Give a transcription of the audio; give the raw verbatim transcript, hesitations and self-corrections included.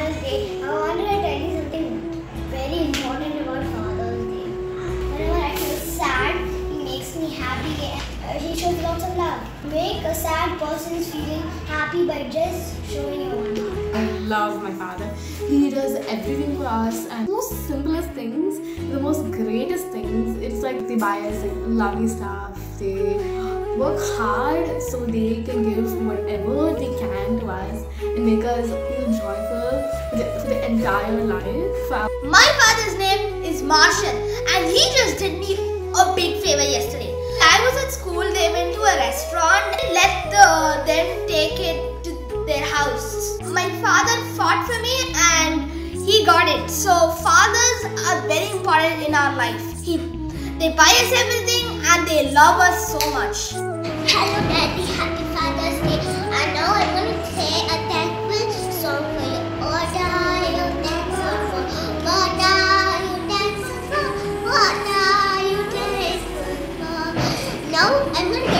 Father's Day, I wanted to tell you something very important about Father's Day. Whenever I feel sad, he makes me happy. Uh, he shows lots of love. Make a sad person's feeling happy by just showing your one heart. I love my father. He does everything for us, and the most simplest things, the most greatest things, it's like they buy us like lovely stuff. They work hard so they can give whatever they can to us and make us feel joyful for the, for the entire life. My father's name is Marshall, and he just did me a big favor yesterday. I was at school, they went to a restaurant and let the, them take it to their house. My father fought for me and he got it. So fathers are very important in our life. He, they buy us everything and they love us so much. Hello Daddy, happy Father's Day. And now I'm going to play a thankful song for you. What are you thankful for? What are you thankful for? What are you thankful for? Now I'm going to